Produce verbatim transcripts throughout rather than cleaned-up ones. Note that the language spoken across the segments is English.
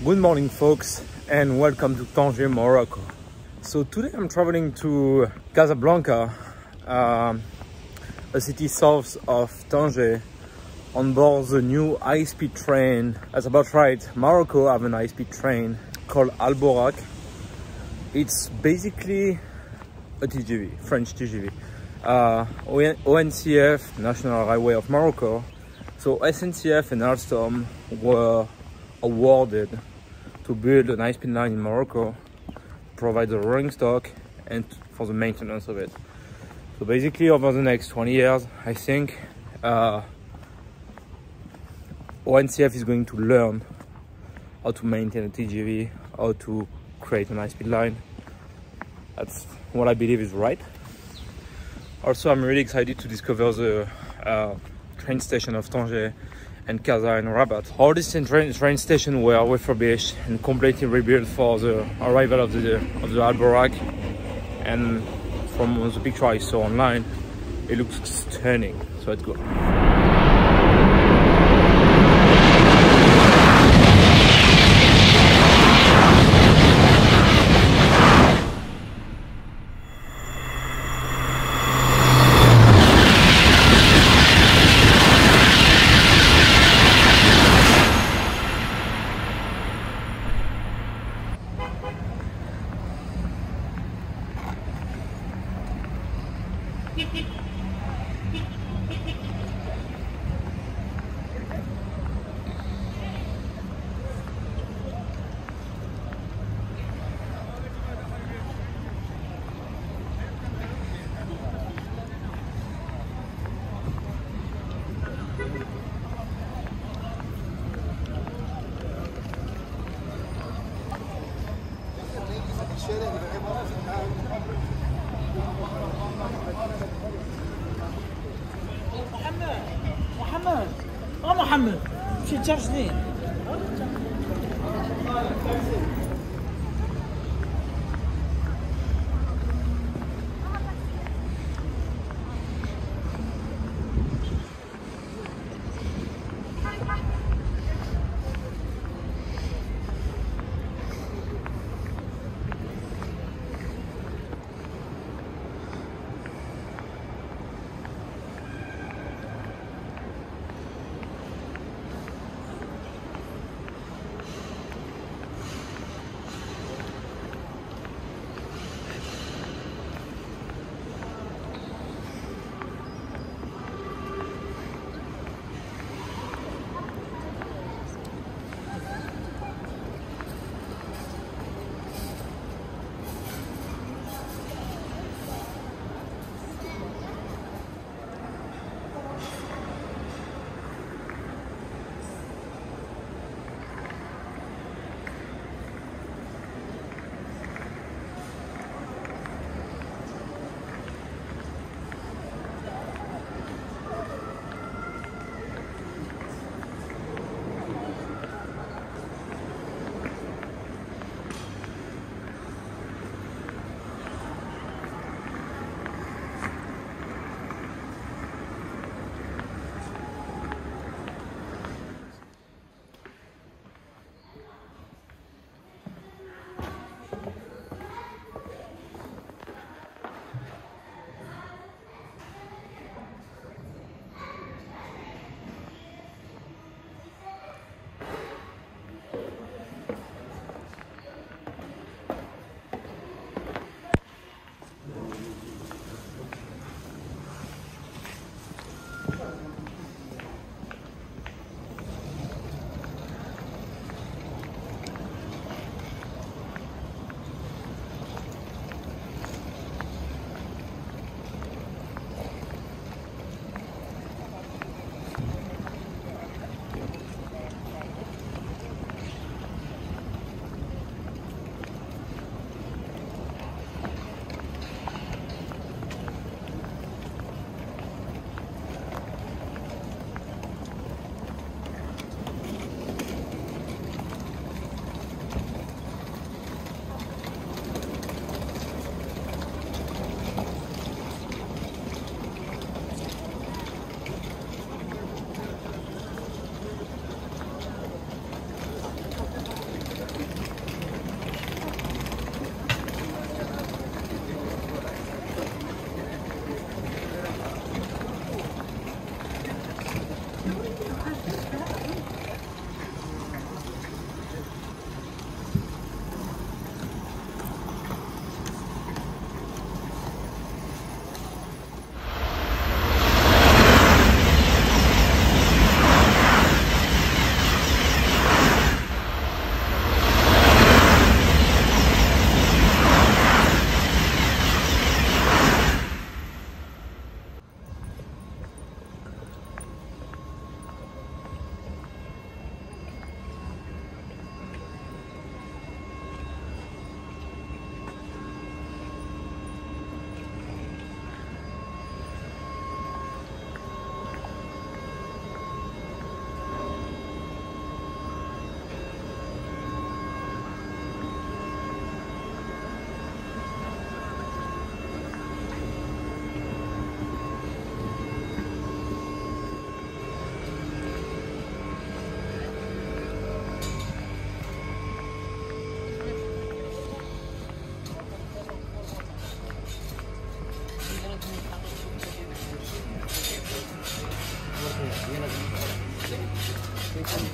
Good morning, folks, and welcome to Tanger, Morocco. So today I'm traveling to Casablanca, um, a city south of Tanger, on board the new high-speed train. That's about right. Morocco have an high-speed train called Al Borak. It's basically a T G V, French T G V. Uh, O N C F, National Highway of Morocco. So S N C F and Alstom were awarded to build an high-speed line in Morocco, provide the rolling stock and for the maintenance of it. So basically over the next twenty years, I think uh, O N C F is going to learn how to maintain a T G V, how to create an high-speed line. That's what I believe is right. Also, I'm really excited to discover the uh, train station of Tanger and Casa and Rabat. All these train, train stations were refurbished and completely rebuilt for the arrival of the of the Al Borak. And from the picture I saw online, it looks stunning. So let's go. محمد اه محمد شي تشارجني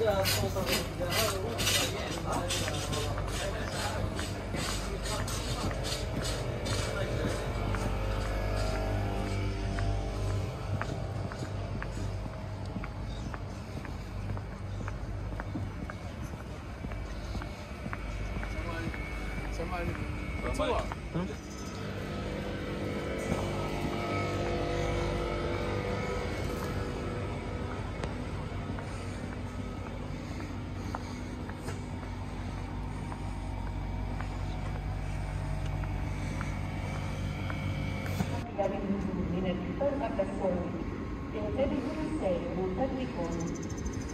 من الفطار قبل الصوم انتبهوا للسير من فضلكم.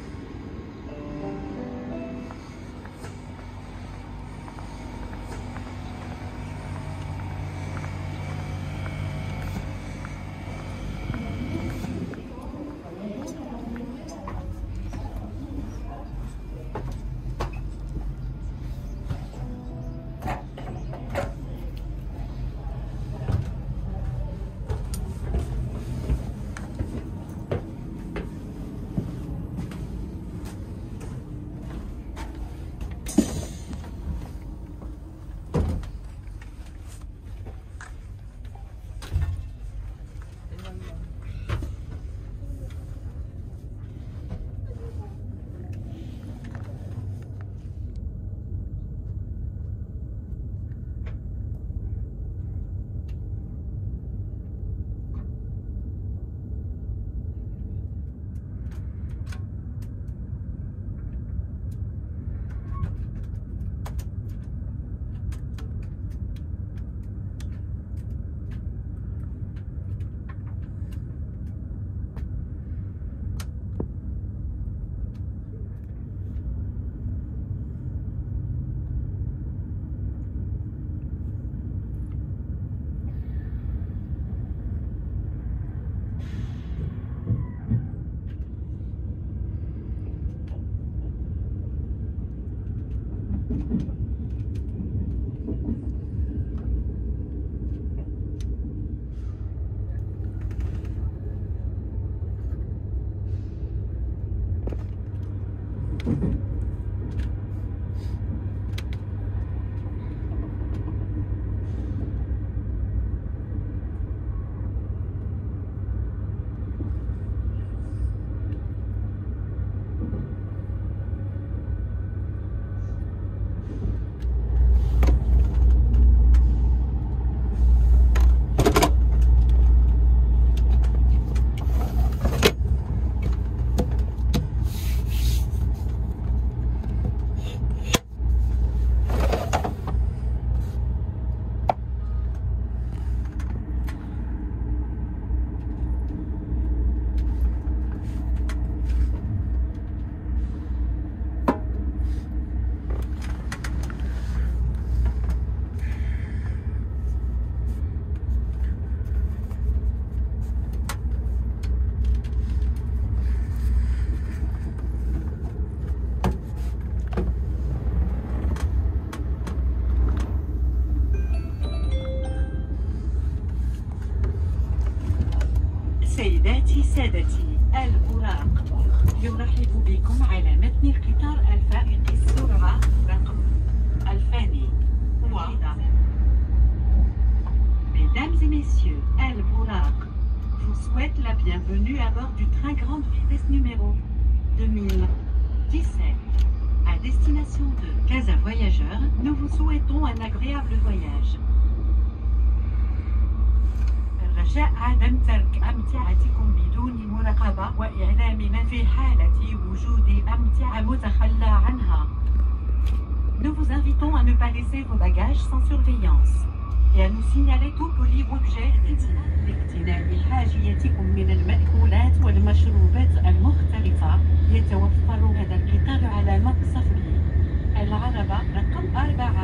سيداتي سادتي البراق يرحب بكم على متن القطار الفائق السرعة رقم الفاني واحدة. Mesdames et messieurs, El Bouraq vous souhaite la bienvenue à bord du train grande vitesse numéro deux mille dix-sept. À destination de Casa Voyageurs, nous vous souhaitons un agréable voyage. رجاء عدم ترك أمتعتكم بدون مراقبة وإعلامنا في حالة وجود أمتعة متخلى عنها. Nous vous invitons à ne pas laisser vos bagages sans surveillance et à nous signaler tout polyobjet لاقتناء حاجيتكم من المأكولات والمشروبات المختلفة. يتوفر هذا القطار على مقصف العربة رقم أربعة.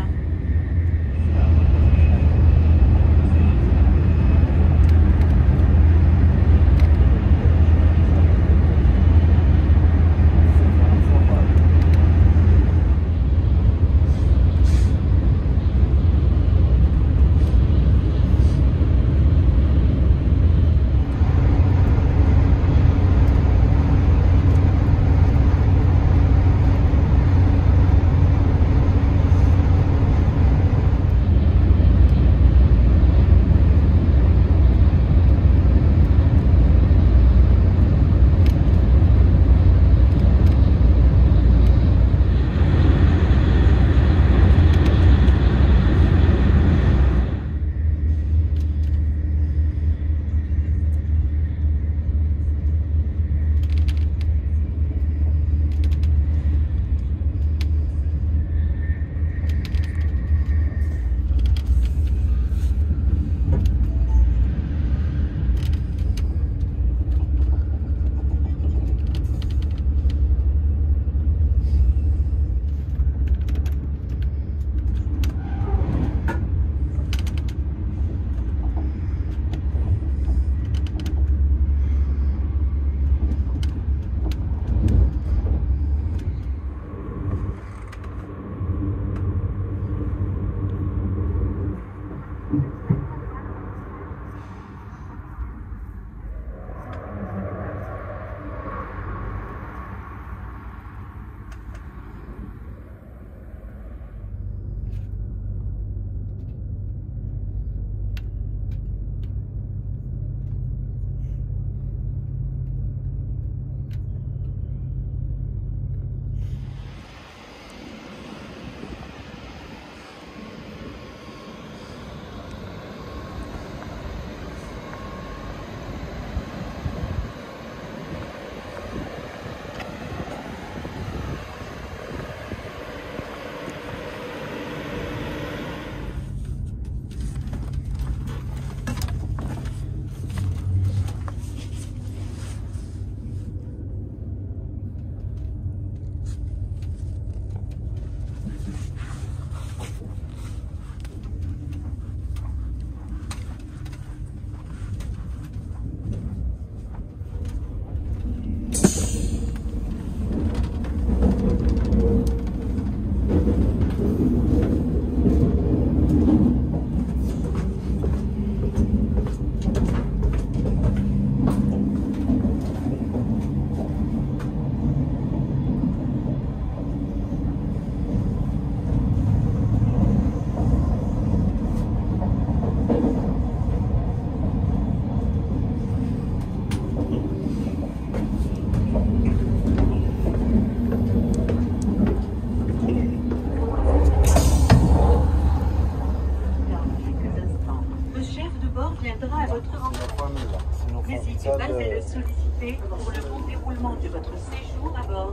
solliciter pour le bon déroulement de votre séjour à bord.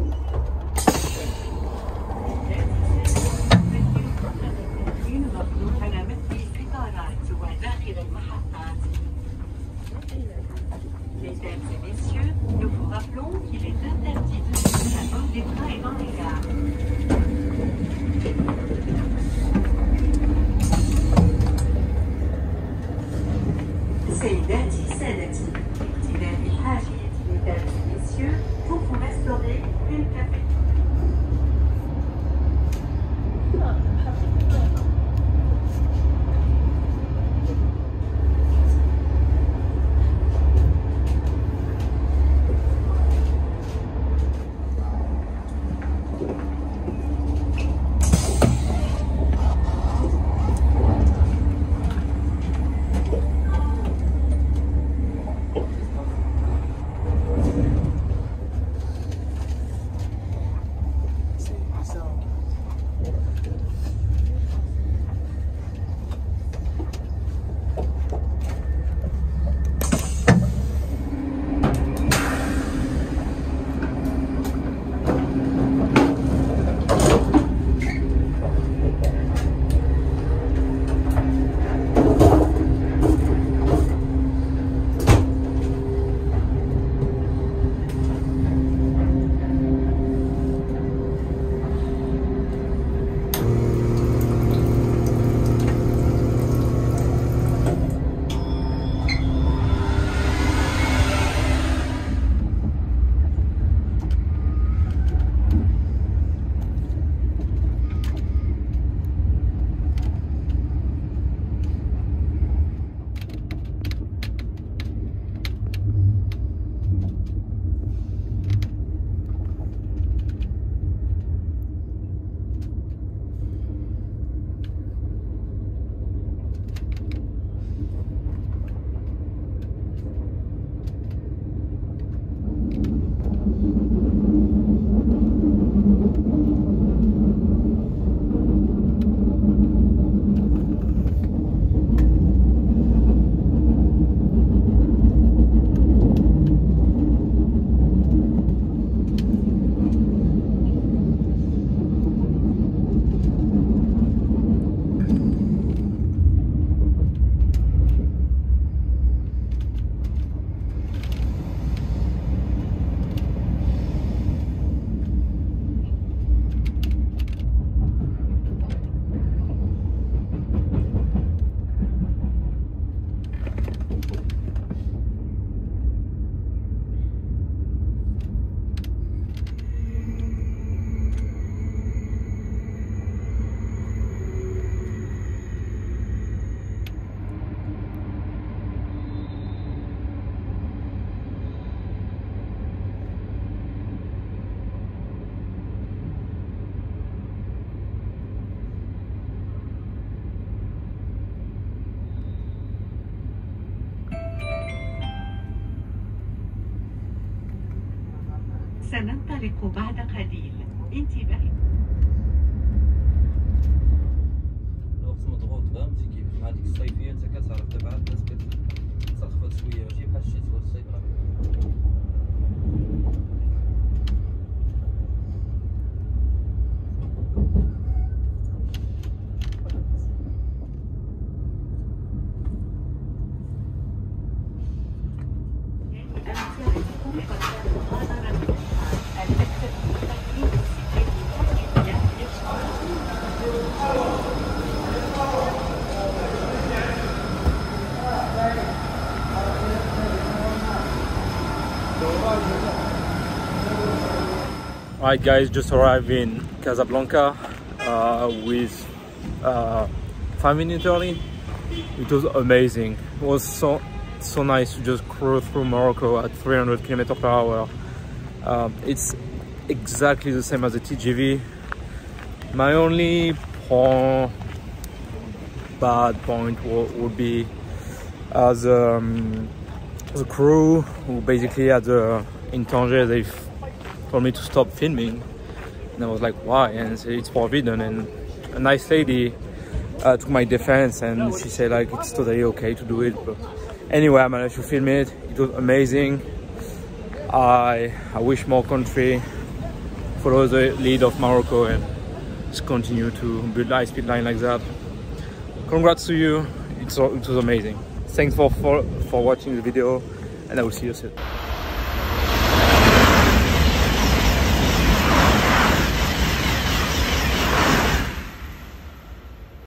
Mesdames et messieurs, nous vous rappelons qu'il est interdit de fumer à bord des trains et dans les gares. سيداتي سادتي امتداد الحاجية mesdames et messieurs pour vous restaurer une café. سننطلق بعد قليل. انتبه. الوقت مضغوط فهمتي كيف مع ديك الصيفيه انت كتعرف دابا الناس كترخبط شويه ماشي بحال الشتاء والصيف راه Alright guys, just arrived in Casablanca uh, with uh, five minutes early. It was amazing. It was so so nice to just cruise through Morocco at three hundred kilometers per hour. Um, it's exactly the same as the T G V. My only point, bad point would be uh, the, um, the crew who basically had the, in Tanger they told me to stop filming, and I was like, why? And said it's forbidden. And a nice lady uh, took my defense, and she said like it's totally okay to do it, but Anyway, I managed to film it. It was amazing. I I wish more country follow the lead of Morocco and just continue to build high speed line like that. Congrats to you. It's, it was amazing. Thanks for, for, for watching the video, and I will see you soon.